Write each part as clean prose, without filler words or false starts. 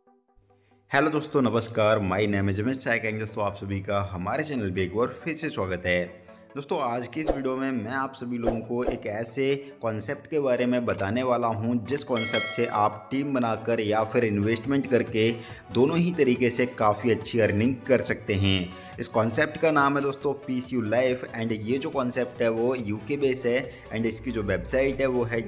Hello दोस्तों, नमस्कार। My name is Ramesh Saikeng. दोस्तों, आप सभी का हमारे चैनल पे एक बार फिर से स्वागत है। दोस्तों, आज की इस वीडियो में मैं आप सभी लोगों को एक ऐसे कॉन्सेप्ट के बारे में बताने वाला हूं जिस कॉन्सेप्ट से आप टीम बनाकर या फिर इन्वेस्टमेंट करके दोनों ही तरीके से काफ़ी अच्छी अर्निंग कर सकते हैं। इस कॉन्सेप्ट का नाम है दोस्तों पीसीयू लाइफ एंड ये जो कॉन्सेप्ट है वो यूके बेस है एंड इसकी जो वेबसाइट है वो है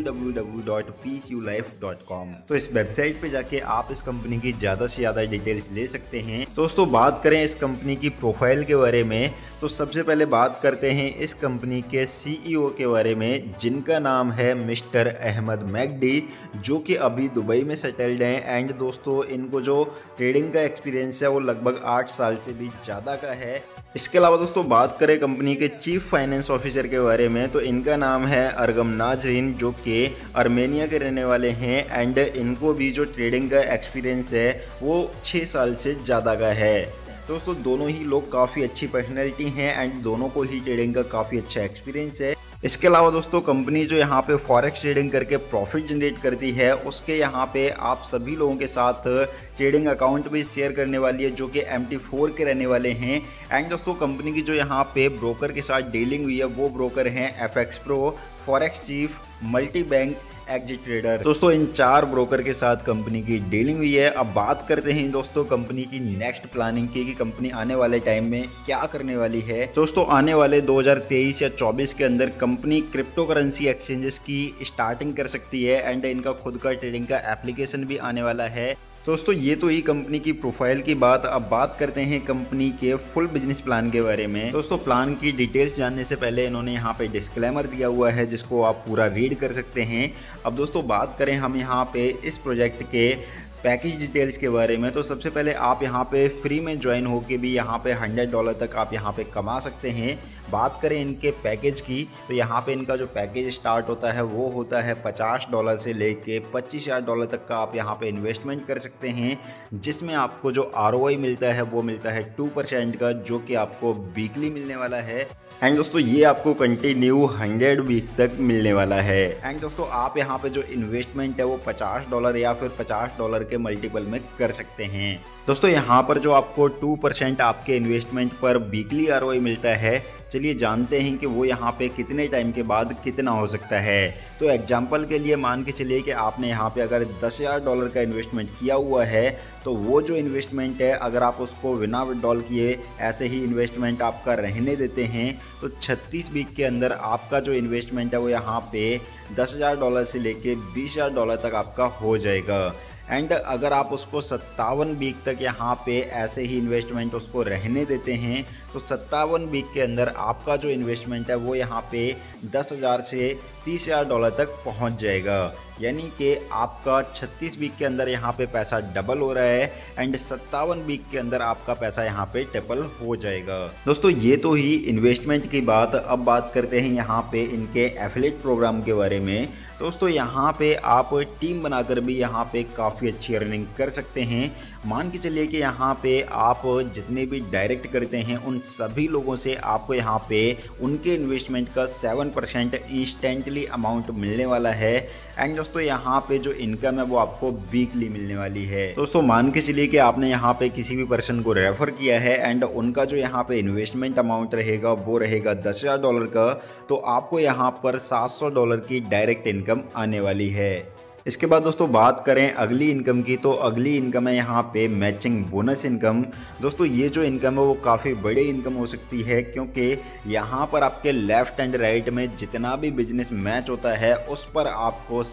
www.pculife.com। तो इस वेबसाइट पे जाके आप इस कंपनी की ज़्यादा से ज़्यादा डिटेल्स ले सकते हैं। दोस्तों, बात करें इस कंपनी की प्रोफाइल के बारे में तो सबसे पहले बात करते हैं इस कंपनी के सीईओ के बारे में, जिनका नाम है मिस्टर अहमद मैकडी, जो कि अभी दुबई में सेटल्ड हैं। एंड दोस्तों, इनको जो ट्रेडिंग का एक्सपीरियंस है वो लगभग 8 साल से भी ज़्यादा का है। इसके अलावा दोस्तों, बात करें कंपनी के चीफ फाइनेंस ऑफिसर के बारे में तो इनका नाम है अरगम नाजरीन, जो कि आर्मेनिया के रहने वाले हैं। एंड इनको भी जो ट्रेडिंग का एक्सपीरियंस है वो 6 साल से ज़्यादा का है। दोस्तों, दोनों ही लोग काफ़ी अच्छी पर्सनैलिटी हैं एंड दोनों को ही ट्रेडिंग का काफ़ी अच्छा एक्सपीरियंस है। इसके अलावा दोस्तों, कंपनी जो यहाँ पे फॉरेक्स ट्रेडिंग करके प्रॉफिट जनरेट करती है उसके यहाँ पे आप सभी लोगों के साथ ट्रेडिंग अकाउंट भी शेयर करने वाली है, जो कि MT4 के रहने वाले हैं। एंड दोस्तों, कंपनी की जो यहाँ पे ब्रोकर के साथ डीलिंग हुई है वो ब्रोकर हैं FX Pro, forex chief, multi bank, exit trader. दोस्तों, इन 4 ब्रोकर के साथ कंपनी की डीलिंग हुई है। अब बात करते हैं दोस्तों कंपनी की नेक्स्ट प्लानिंग की कि कंपनी आने वाले टाइम में क्या करने वाली है। दोस्तों, आने वाले 2023 या 24 के अंदर कंपनी क्रिप्टो करेंसी एक्सचेंजेस की स्टार्टिंग कर सकती है एंड इनका खुद का ट्रेडिंग का एप्लीकेशन भी आने वाला है। दोस्तों, ये तो ही कंपनी की प्रोफाइल की बात। अब बात करते हैं कंपनी के फुल बिजनेस प्लान के बारे में। दोस्तों, प्लान की डिटेल्स जानने से पहले इन्होंने यहाँ पे डिस्क्लेमर दिया हुआ है जिसको आप पूरा रीड कर सकते हैं। अब दोस्तों, बात करें हम यहाँ पे इस प्रोजेक्ट के पैकेज डिटेल्स के बारे में तो सबसे पहले आप यहाँ पे फ्री में ज्वाइन होके भी यहाँ पे $100 तक आप यहाँ पे कमा सकते हैं। बात करें इनके पैकेज की तो यहाँ पे इनका जो पैकेज स्टार्ट होता है वो होता है $50 से लेके $25,000 तक का आप यहाँ पे इन्वेस्टमेंट कर सकते हैं, जिसमें आपको जो ROI मिलता है वो मिलता है 2% का, जो कि आपको वीकली मिलने वाला है। एंड दोस्तों, ये आपको कंटिन्यू 100 वीक तक मिलने वाला है। एंड दोस्तों, आप यहाँ पे जो इन्वेस्टमेंट है वो $50 या फिर $50 के मल्टीपल में कर सकते हैं। दोस्तों, यहाँ पर जो आपको 2% आपके इन्वेस्टमेंट पर वीकली ROI मिलता है, चलिए जानते हैं कि वो यहाँ पे कितने टाइम के बाद कितना हो सकता है। तो एग्जांपल के लिए मान के चलिए कि आपने यहाँ पे अगर $10,000 का इन्वेस्टमेंट किया हुआ है तो वो जो इन्वेस्टमेंट है अगर आप उसको बिना विड्रॉल किए ऐसे ही इन्वेस्टमेंट आपका रहने देते हैं तो 36 वीक के अंदर आपका जो इन्वेस्टमेंट है वो यहाँ पे $10,000 से लेके $20,000 तक आपका हो जाएगा। एंड अगर आप उसको 57 वीक तक यहाँ पे ऐसे ही इन्वेस्टमेंट उसको रहने देते हैं तो 57 वीक के अंदर आपका जो इन्वेस्टमेंट है वो यहाँ पे 10,000 से $30,000 तक पहुँच जाएगा। यानी कि आपका 36 वीक के अंदर यहाँ पे पैसा डबल हो रहा है एंड 57 वीक के अंदर आपका पैसा यहाँ पे ट्रिपल हो जाएगा। दोस्तों, ये तो ही इन्वेस्टमेंट की बात। अब बात करते हैं यहाँ पे इनके एफिलिएट प्रोग्राम के बारे में। दोस्तों, यहाँ पे आप टीम बनाकर भी यहाँ पे काफ़ी अच्छी अर्निंग कर सकते हैं। मान के चलिए कि यहाँ पे आप जितने भी डायरेक्ट करते हैं उन सभी लोगों से आपको यहाँ पे उनके इन्वेस्टमेंट का 7% इंस्टेंटली अमाउंट मिलने वाला है। एंड दोस्तों, यहाँ पे जो इनकम है वो आपको वीकली मिलने वाली है। दोस्तों, मान के चलिए कि आपने यहाँ पे किसी भी पर्सन को रेफर किया है एंड उनका जो यहाँ पे इन्वेस्टमेंट अमाउंट रहेगा वो रहेगा $10,000 का, तो आपको यहाँ पर $700 की डायरेक्ट इनकम आने वाली है। इसके बाद दोस्तों, बात करें अगली इनकम की तो अगली इनकम है यहाँ पे मैचिंग बोनस इनकम। दोस्तों, ये जो इनकम है वो काफ़ी बड़ी इनकम हो सकती है, क्योंकि यहाँ पर आपके लेफ्ट एंड राइट में जितना भी बिजनेस मैच होता है उस पर आपको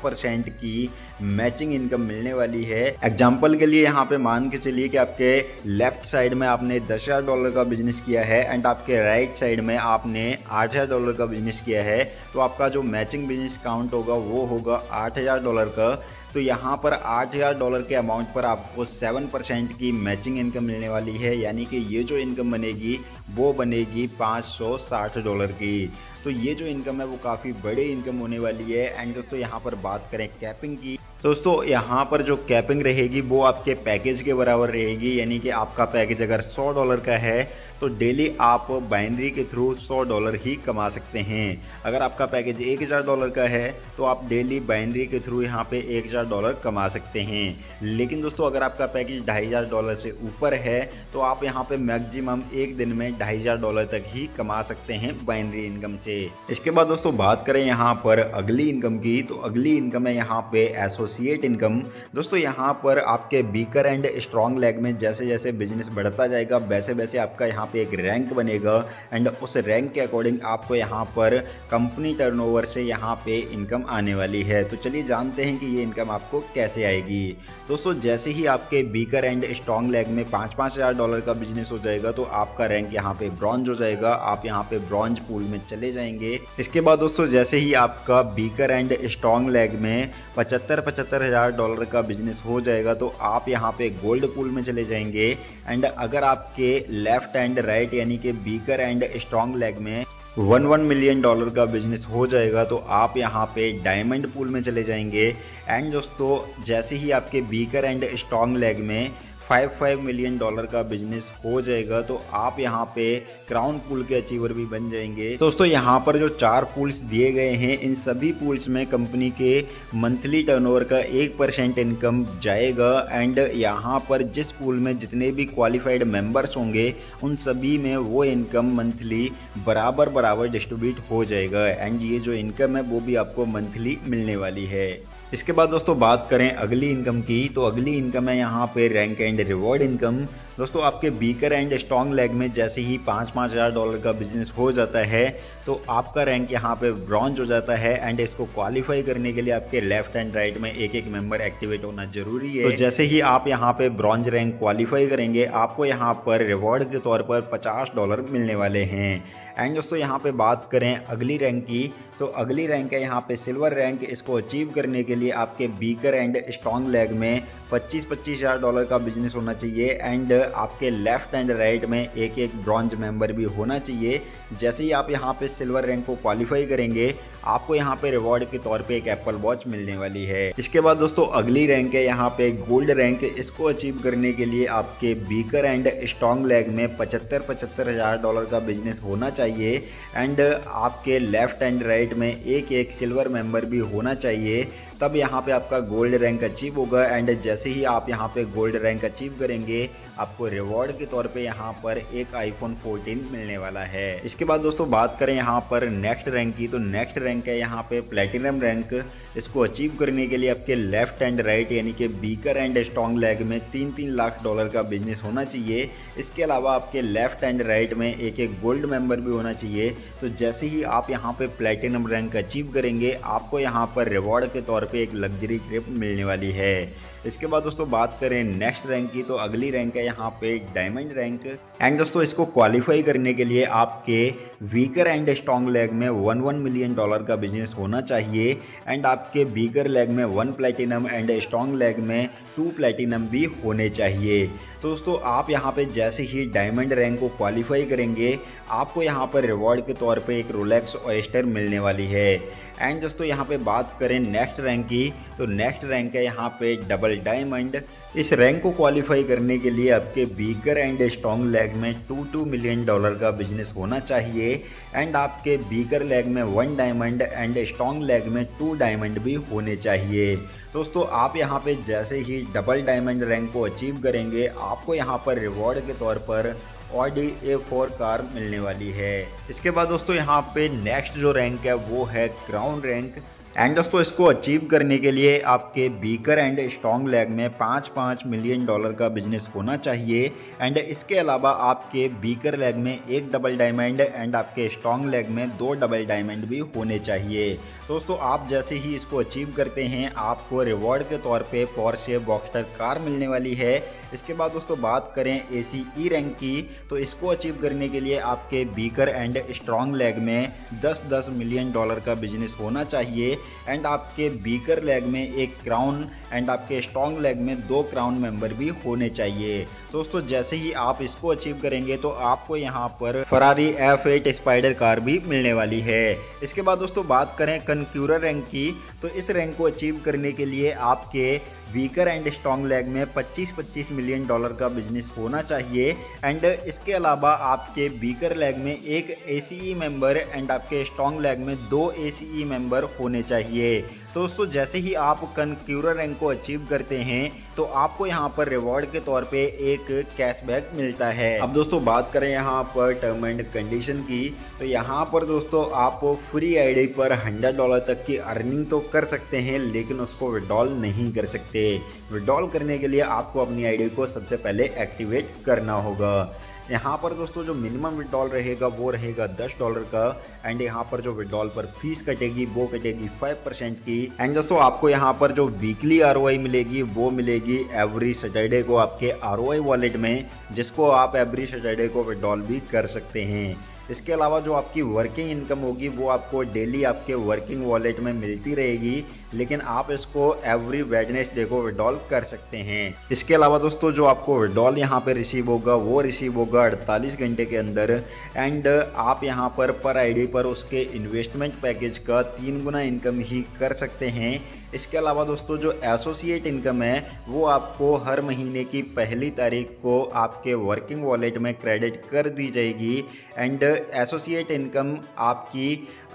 7% की मैचिंग इनकम मिलने वाली है। एग्जाम्पल के लिए यहाँ पे मान के चलिए कि आपके लेफ्ट साइड में आपने $10,000 का बिजनेस किया है एंड आपके राइट साइड में आपने $8,000 का बिजनेस किया है, तो आपका जो मैचिंग बिजनेस काउंट होगा वो होगा $8,000 का। तो यहाँ पर $8,000 के अमाउंट पर आपको 7% की मैचिंग इनकम मिलने वाली है। यानी कि ये जो इनकम बनेगी वो बनेगी $560 की। तो ये जो इनकम है वो काफ़ी बड़े इनकम होने वाली है। एंड दोस्तों यहाँ पर बात करें कैपिंग की, दोस्तों यहाँ पर जो कैपिंग रहेगी वो आपके पैकेज के बराबर रहेगी। यानी कि आपका पैकेज अगर $100 का है तो डेली आप बाइनरी के थ्रू $100 ही कमा सकते हैं। अगर आपका पैकेज $1000 का है तो आप डेली बाइनरी के थ्रू यहाँ पे $1000 कमा सकते हैं। लेकिन दोस्तों अगर आपका पैकेज $2500 से ऊपर है तो आप यहाँ पे मैक्सिमम एक दिन में $2500 तक ही कमा सकते हैं बाइनरी इनकम से। इसके बाद दोस्तों बात करें यहाँ पर अगली इनकम की, तो अगली इनकम है यहाँ पे एसोसिएट इनकम। दोस्तों यहाँ पर आपके वीकर एंड स्ट्रॉन्ग लेग में जैसे जैसे बिजनेस बढ़ता जाएगा वैसे वैसे आपका यहाँ पे एक रैंक बनेगा। एंड उस रैंक के अकॉर्डिंग आपको यहाँ पर कंपनी टर्नओवर से यहाँ पे इनकम आने वाली है। तो चलिए जानते हैं कि ये इनकम आपको कैसे आएगी। दोस्तों जैसे ही आपके वीकर एंड स्ट्रॉन्ग लेग में $5,000 का बिजनेस हो जाएगा तो आपका रैंक यहाँ पे ब्रॉन्ज हो जाएगा। आप यहाँ पे ब्रॉन्ज पूल में चले जाएंगे। इसके बाद दोस्तों जैसे ही आपका वीकर एंड स्ट्रॉन्ग लेग में $75,000 का बिजनेस हो जाएगा तो आप यहाँ पे गोल्ड पूल में चले जाएंगे। एंड अगर आपके लेफ्ट एंड राइट यानी कि वीकर एंड स्ट्रॉन्ग लेग में $1 मिलियन का बिजनेस हो जाएगा तो आप यहाँ पे डायमंड पूल में चले जाएंगे। एंड दोस्तों जैसे ही आपके वीकर एंड स्ट्रॉन्ग लेग में $5 मिलियन का बिजनेस हो जाएगा तो आप यहाँ पे क्राउन पूल के अचीवर भी बन जाएंगे। दोस्तों यहाँ पर जो 4 पूल्स दिए गए हैं इन सभी पूल्स में कंपनी के मंथली टर्नओवर का 1% इनकम जाएगा। एंड यहाँ पर जिस पूल में जितने भी क्वालिफाइड मेंबर्स होंगे उन सभी में वो इनकम मंथली बराबर बराबर डिस्ट्रीब्यूट हो जाएगा। एंड ये जो इनकम है वो भी आपको मंथली मिलने वाली है। इसके बाद दोस्तों बात करें अगली इनकम की, तो अगली इनकम है यहाँ पे रैंक एंड रिवॉर्ड इनकम। दोस्तों आपके वीकर एंड स्ट्रॉन्ग लेग में जैसे ही $5,000 का बिजनेस हो जाता है तो आपका रैंक यहाँ पे ब्रॉन्ज हो जाता है। एंड इसको क्वालिफाई करने के लिए आपके लेफ्ट एंड राइट में एक एक मेंबर एक्टिवेट होना जरूरी है। तो जैसे ही आप यहाँ पे ब्रॉन्ज रैंक क्वालिफाई करेंगे आपको यहाँ पर रिवॉर्ड के तौर पर $50 मिलने वाले हैं। एंड दोस्तों यहाँ पे बात करें अगली रैंक की, तो अगली रैंक है यहाँ पे सिल्वर रैंक। इसको अचीव करने के लिए आपके वीकर एंड स्ट्रॉन्ग लेग में $25,000 का बिजनेस होना चाहिए। एंड आपके लेफ्ट एंड राइट में एक एक ब्रॉन्ज मेंबर भी होना चाहिए। जैसे ही आप यहाँ पे सिल्वर रैंक को क्वालिफाई करेंगे आपको यहाँ पे रिवॉर्ड के तौर पे एक एप्पल वॉच मिलने वाली है। इसके बाद दोस्तों अगली रैंक है यहाँ पे गोल्ड रैंक। इसको अचीव करने के लिए आपके वीकर एंड स्ट्रॉन्ग लेग में $75,000 का बिजनेस होना चाहिए। एंड आपके लेफ्ट एंड राइट में एक एक सिल्वर मेंबर भी होना चाहिए, तब यहाँ पे आपका गोल्ड रैंक अचीव होगा। एंड जैसे ही आप यहाँ पे गोल्ड रैंक अचीव करेंगे आपको रिवॉर्ड के तौर पे यहाँ पर एक iPhone 14 मिलने वाला है। इसके बाद दोस्तों बात करें यहाँ पर नेक्स्ट रैंक की, तो नेक्स्ट रैंक है यहाँ पे प्लेटिनम रैंक। इसको अचीव करने के लिए आपके लेफ्ट एंड राइट यानी कि वीकर एंड स्ट्रॉन्ग लेग में $3-3 लाख का बिजनेस होना चाहिए। इसके अलावा आपके लेफ्ट एंड राइट में एक एक गोल्ड मेंबर भी होना चाहिए। तो जैसे ही आप यहाँ पे प्लेटिनम रैंक अचीव करेंगे आपको यहाँ पर रिवॉर्ड के तौर पे एक लग्जरी ट्रिप मिलने वाली है। इसके बाद दोस्तों बात करें नेक्स्ट रैंक की, तो अगली रैंक है यहाँ पे डायमंड रैंक। एंड दोस्तों इसको क्वालिफाई करने के लिए आपके वीकर एंड स्ट्रॉन्ग लेग में $1 मिलियन का बिजनेस होना चाहिए। एंड आपके वीकर लेग में 1 प्लेटिनम एंड स्ट्रॉन्ग लेग में 2 प्लेटिनम भी होने चाहिए। तो दोस्तों आप यहाँ पे जैसे ही डायमंड रैंक को क्वालिफाई करेंगे आपको यहाँ पर रिवॉर्ड के तौर पे एक रोलेक्स ऑयस्टर मिलने वाली है। एंड दोस्तों यहाँ पे बात करें नेक्स्ट रैंक की, तो नेक्स्ट रैंक है यहाँ पे डबल डायमंड। इस रैंक को क्वालिफाई करने के लिए आपके वीकर एंड स्ट्रॉन्ग लेग में $2 मिलियन का बिजनेस होना चाहिए। एंड आपके वीकर लेग में 1 डायमंड एंड स्ट्रॉन्ग लेग में 2 डायमंड भी होने चाहिए। दोस्तों आप यहाँ पे जैसे ही डबल डायमंड रैंक को अचीव करेंगे आपको यहाँ पर रिवॉर्ड के तौर पर Audi A4 कार मिलने वाली है। इसके बाद दोस्तों यहाँ पे नेक्स्ट जो रैंक है वो है क्राउन रैंक। एंड दोस्तों इसको अचीव करने के लिए आपके वीकर एंड स्ट्रॉन्ग लेग में $5 मिलियन का बिजनेस होना चाहिए। एंड इसके अलावा आपके वीकर लेग में 1 डबल डायमंड एंड आपके स्ट्रॉन्ग लेग में 2 डबल डायमंड भी होने चाहिए। दोस्तों आप जैसे ही इसको अचीव करते हैं आपको रिवॉर्ड के तौर पे पोर्शे बॉक्सटर कार मिलने वाली है। इसके बाद दोस्तों बात करें ACE रैंक की, तो इसको अचीव करने के लिए आपके वीकर एंड स्ट्रॉन्ग लेग में 10-10 मिलियन डॉलर का बिजनेस होना चाहिए एंड आपके वीकर लेग में 1 क्राउन एंड आपके स्ट्रॉन्ग लेग में 2 क्राउन मेंबर भी होने चाहिए। दोस्तों जैसे ही आप इसको अचीव करेंगे तो आपको यहाँ पर फरारी F8 स्पाइडर कार भी मिलने वाली है। इसके बाद दोस्तों बात करें कनक्यूरर रैंक की, तो इस रैंक को अचीव करने के लिए आपके वीकर एंड स्ट्रॉन्ग लेग में 25-25 मिलियन डॉलर का बिजनेस होना चाहिए एंड इसके अलावा आपके वीकर लेग में 1 ACE मेंबर एंड आपके स्ट्रॉन्ग लेग में 2 ACE मेंबर होने चाहिए। तो दोस्तों जैसे ही आप कनक्यूरर रैंक को अचीव करते हैं तो आपको यहाँ पर रिवॉर्ड के तौर पे एक कैशबैक मिलता है। अब दोस्तों बात करें यहाँ पर टर्म एंड कंडीशन की, तो यहाँ पर दोस्तों आप फ्री आईडी पर $100 तक की अर्निंग तो कर सकते हैं लेकिन उसको विड्रॉल नहीं कर सकते। विड्रॉल करने के लिए आपको अपनी आईडी को सबसे पहले एक्टिवेट करना होगा। यहाँ पर दोस्तों जो मिनिमम विड्रॉल रहेगा वो रहेगा $10 का एंड यहाँ पर जो विड्रॉल पर फीस कटेगी वो कटेगी 5% की एंड दोस्तों आपको यहाँ पर जो वीकली ROI मिलेगी वो मिलेगी एवरी सैटरडे को आपके ROI वॉलेट में, जिसको आप एवरी सैटरडे को विड्रॉल भी कर सकते हैं। इसके अलावा जो आपकी वर्किंग इनकम होगी वो आपको डेली आपके वर्किंग वॉलेट में मिलती रहेगी, लेकिन आप इसको एवरी वेडनेसडे को विड्रॉल कर सकते हैं। इसके अलावा दोस्तों जो आपको विड्रॉल यहाँ पे रिसीव होगा वो रिसीव होगा 48 घंटे के अंदर एंड आप यहाँ पर आईडी पर उसके इन्वेस्टमेंट पैकेज का 3 गुना इनकम ही कर सकते हैं। इसके अलावा दोस्तों जो एसोसिएट इनकम है वो आपको हर महीने की पहली तारीख को आपके वर्किंग वॉलेट में क्रेडिट कर दी जाएगी एंड एसोसिएट इनकम आपकी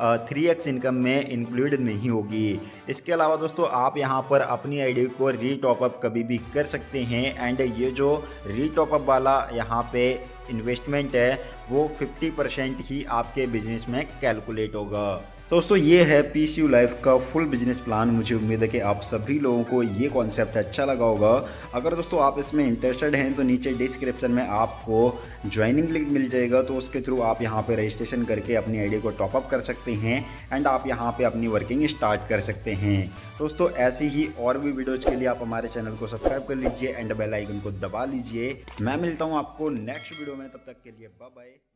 3x इनकम में इंक्लूड नहीं होगी। इसके अलावा दोस्तों आप यहाँ पर अपनी आईडी को रीटॉपअप कभी भी कर सकते हैं एंड ये जो रीटॉपअप वाला यहाँ पे इन्वेस्टमेंट है वो 50% ही आपके बिजनेस में कैलकुलेट होगा। दोस्तों ये है PCU लाइफ का फुल बिजनेस प्लान। मुझे उम्मीद है कि आप सभी लोगों को ये कॉन्सेप्ट अच्छा लगा होगा। अगर दोस्तों आप इसमें इंटरेस्टेड हैं तो नीचे डिस्क्रिप्शन में आपको ज्वाइनिंग लिंक मिल जाएगा, तो उसके थ्रू आप यहाँ पे रजिस्ट्रेशन करके अपनी आईडी को टॉपअप कर सकते हैं एंड आप यहाँ पे अपनी वर्किंग स्टार्ट कर सकते हैं। दोस्तों ऐसी ही और भी वीडियोज़ के लिए आप हमारे चैनल को सब्सक्राइब कर लीजिए एंड बेल आइकन को दबा लीजिए। मैं मिलता हूँ आपको नेक्स्ट वीडियो में, तब तक के लिए बाय बाय।